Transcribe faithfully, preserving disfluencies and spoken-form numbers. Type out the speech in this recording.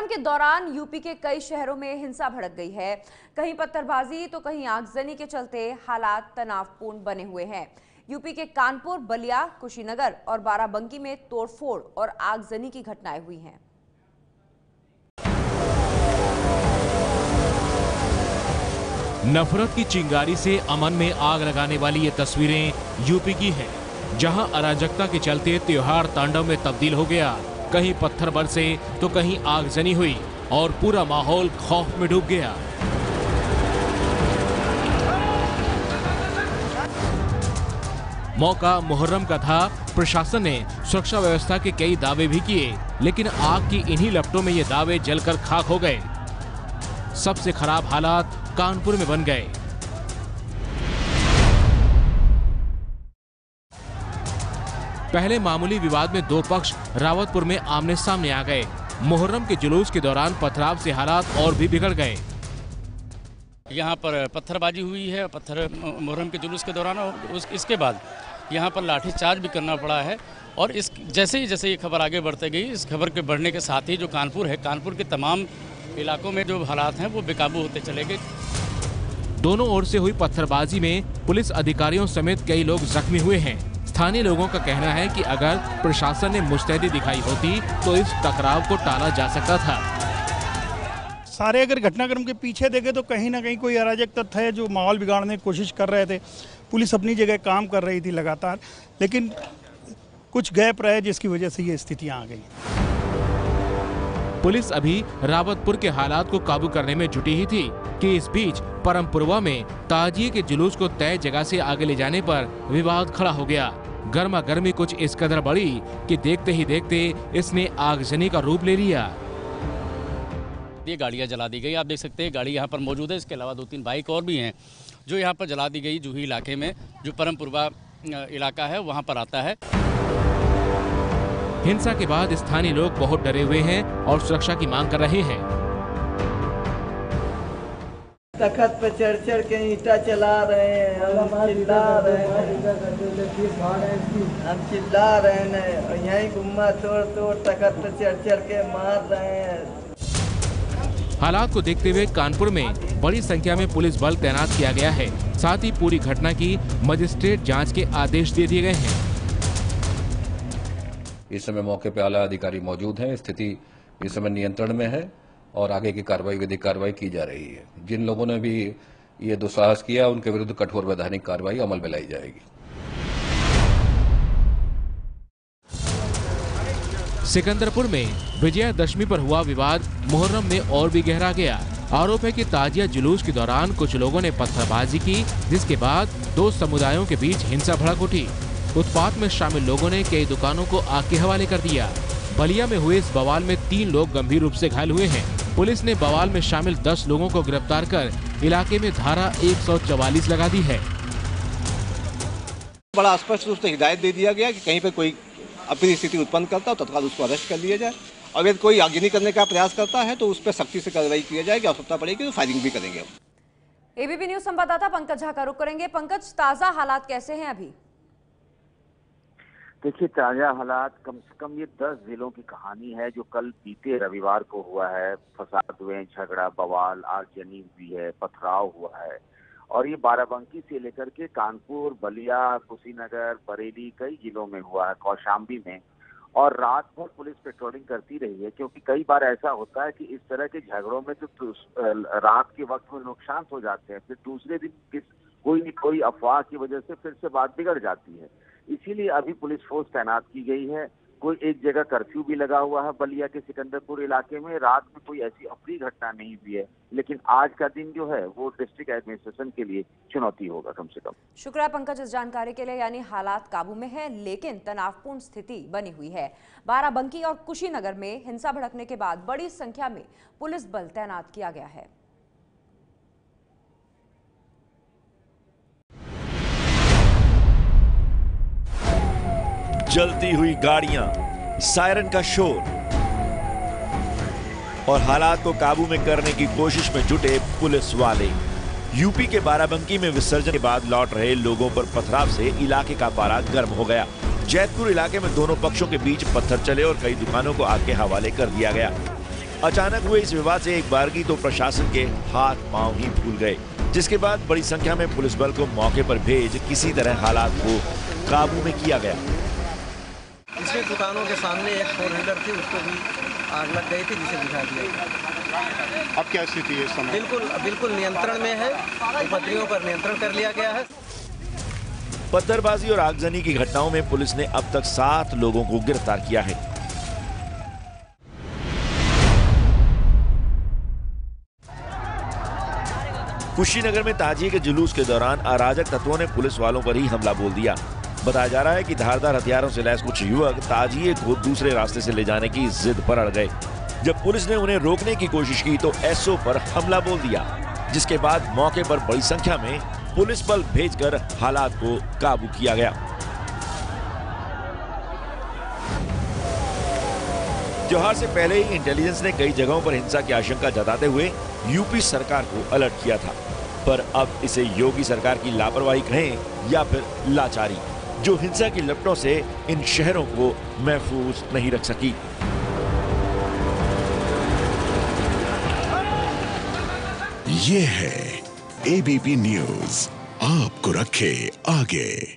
मुहर्रम के दौरान यूपी के कई शहरों में हिंसा भड़क गई है। कहीं पत्थरबाजी तो कहीं आगजनी के चलते हालात तनावपूर्ण बने हुए हैं। यूपी के कानपुर, बलिया, कुशीनगर और बाराबंकी में तोड़फोड़ और आगजनी की घटनाएं हुई हैं। नफरत की चिंगारी से अमन में आग लगाने वाली ये तस्वीरें यूपी की हैं, जहां अराजकता के चलते त्योहार तांडव में तब्दील हो गया। कहीं पत्थर बरसे तो कहीं आगजनी हुई और पूरा माहौल खौफ में डूब गया। मौका मुहर्रम का था। प्रशासन ने सुरक्षा व्यवस्था के कई दावे भी किए, लेकिन आग की इन्हीं लपटों में ये दावे जलकर खाक हो गए। सबसे खराब हालात कानपुर में बन गए। पहले मामूली विवाद में दो पक्ष रावतपुर में आमने सामने आ गए। मुहर्रम के जुलूस के दौरान पथराव से हालात और भी बिगड़ गए। यहाँ पर पत्थरबाजी हुई है, पत्थर मुहर्रम के जुलूस के दौरान, और उस इसके बाद यहाँ पर लाठीचार्ज भी करना पड़ा है। और इस जैसे ही जैसे ये खबर आगे बढ़ते गई, इस खबर के बढ़ने के साथ ही जो कानपुर है, कानपुर के तमाम इलाकों में जो हालात हैं वो बेकाबू होते चले गए। दोनों ओर से हुई पत्थरबाजी में पुलिस अधिकारियों समेत कई लोग जख्मी हुए हैं। स्थानीय लोगों का कहना है कि अगर प्रशासन ने मुस्तैदी दिखाई होती तो इस टकराव को टाला जा सकता था। सारे अगर घटनाक्रम के पीछे देखे तो कहीं ना कहीं कोई अराजक तत्व है जो माहौल बिगाड़ने की कोशिश कर रहे थे। पुलिस अपनी जगह काम कर रही थी लगातार, लेकिन कुछ गैप रहे जिसकी वजह से ये स्थितियां आ गई। पुलिस अभी रावतपुर के हालात को काबू करने में जुटी ही थी कि इस बीच परमपुरवा में ताजिए के जुलूस को तय जगह से आगे ले जाने पर विवाद खड़ा हो गया। गर्मा गर्मी कुछ इस कदर बढ़ी कि देखते ही देखते इसने आगजनी का रूप ले लिया। ये गाड़ियां जला दी गई, आप देख सकते हैं गाड़ी यहाँ पर मौजूद है। इसके अलावा दो तीन बाइक और भी हैं जो यहाँ पर जला दी गई। जूही इलाके में जो परमपुरवा इलाका है वहाँ पर आता है। हिंसा के बाद स्थानीय लोग बहुत डरे हुए हैं और सुरक्षा की मांग कर रहे हैं। तखत पे चढ़ चढ़ के ईंटा चला रहे हैं, हम चिल्ला रहे हैं, हम चिल्ला रहे हैं और यहीं गुम्मा तोड़ तोड़ तखत पे चढ़ चढ़ के मार रहे हैं। हालात को देखते हुए कानपुर में बड़ी संख्या में पुलिस बल तैनात किया गया है। साथ ही पूरी घटना की मजिस्ट्रेट जांच के आदेश दे दिए गए हैं। इस समय मौके पर आला अधिकारी मौजूद हैं। स्थिति इस समय नियंत्रण में है और आगे की कार्रवाई विधिक कार्रवाई की जा रही है। जिन लोगों ने भी ये दुस्साहस किया उनके विरुद्ध कठोर वैधानिक कार्रवाई अमल में लाई जाएगी। सिकंदरपुर में विजयादशमी पर हुआ विवाद मुहर्रम में और भी गहरा गया। आरोप है कि ताजिया जुलूस के दौरान कुछ लोगों ने पत्थरबाजी की, जिसके बाद दो समुदायों के बीच हिंसा भड़क उठी। उत्पात में शामिल लोगों ने कई दुकानों को आग के हवाले कर दिया। बलिया में हुए इस बवाल में तीन लोग गंभीर रूप से घायल हुए हैं। पुलिस ने बवाल में शामिल दस लोगों को गिरफ्तार कर इलाके में धारा एक सौ चवालीस लगा दी है। बड़ा स्पष्ट रूप से हिदायत दे दिया गया कि कहीं पर कोई अपनी स्थिति उत्पन्न करता हो तत्काल उसको अरेस्ट कर लिया जाए, और यदि कोई आगजनी करने का प्रयास करता है तो उस पर सख्ती से कार्रवाई की जाएगी। आवश्यकता पड़ेगी तो फायरिंग भी करेंगे। एबीपी न्यूज संवाददाता पंकज झा का रुख करेंगे। पंकज, ताजा हालात कैसे हैं अभी? देखिए, ताजा हालात कम से कम ये दस जिलों की कहानी है जो कल बीते रविवार को हुआ है। फसाद हुए, झगड़ा, बवाल, आगजनी हुई है, पथराव हुआ है, और ये बाराबंकी से लेकर के कानपुर, बलिया, कुशीनगर, बरेली कई जिलों में हुआ है, कौशाम्बी में। और रात भर पुलिस पेट्रोलिंग करती रही है, क्योंकि कई बार ऐसा होता है कि इस तरह के झगड़ों में तो रात के वक्त में लोग शांत हो जाते हैं, फिर दूसरे दिन किस कोई न कोई अफवाह की वजह से फिर से बात बिगड़ जाती है। इसीलिए अभी पुलिस फोर्स तैनात की गई है। कोई एक जगह कर्फ्यू भी लगा हुआ है बलिया के सिकंदरपुर इलाके में। रात में कोई ऐसी अप्रिय घटना नहीं हुई है, लेकिन आज का दिन जो है वो डिस्ट्रिक्ट एडमिनिस्ट्रेशन के लिए चुनौती होगा कम से कम। शुक्रिया पंकज इस जानकारी के लिए। यानी हालात काबू में है, लेकिन तनावपूर्ण स्थिति बनी हुई है। बाराबंकी और कुशीनगर में हिंसा भड़कने के बाद बड़ी संख्या में पुलिस बल तैनात किया गया है। जलती हुई गाड़ियां, सायरन का शोर और हालात को काबू में करने की कोशिश में जुटे पुलिस वाले। यूपी के बाराबंकी में विसर्जन के बाद लौट रहे लोगों पर पथराव से इलाके का पारा गर्म हो गया। जैतपुर इलाके में दोनों पक्षों के बीच पत्थर चले और कई दुकानों को आग के हवाले कर दिया गया। अचानक हुए इस विवाद से एक बारगी तो प्रशासन के हाथ पांव ही फूल गए, जिसके बाद बड़ी संख्या में पुलिस बल को मौके पर भेज किसी तरह हालात को काबू में किया गया। इसमें दुकानों के सामने एक फोर व्हीलर थी, उसको भी आग लग गई थी, जिसे बुझा दिया। अब क्या स्थिति है इस समय? बिल्कुल बिल्कुल नियंत्रण में है, उपद्रवियों पर नियंत्रण कर लिया गया है। पत्थरबाजी और आगजनी की घटनाओं में पुलिस ने अब तक सात लोगों को गिरफ्तार किया है। कुशीनगर में ताजिए के जुलूस के दौरान अराजक तत्वों ने पुलिस वालों पर ही हमला बोल दिया। बताया जा रहा है कि धारदार हथियारों से लैस कुछ युवक ताजिए को दूसरे रास्ते से ले जाने की जिद पर अड़ गए। जब पुलिस ने उन्हें रोकने की कोशिश की तो एसओ पर हमला बोल दिया, जिसके बाद मौके पर बड़ी संख्या में पुलिस बल भेजकर हालात को काबू किया गया। त्योहार से पहले ही इंटेलिजेंस ने कई जगहों पर हिंसा की आशंका जताते हुए यूपी सरकार को अलर्ट किया था, पर अब इसे योगी सरकार की लापरवाही कहें या फिर लाचारी, जो हिंसा की लपटों से इन शहरों को महफूज नहीं रख सकी। ये है एबीपी न्यूज़, आपको रखे आगे।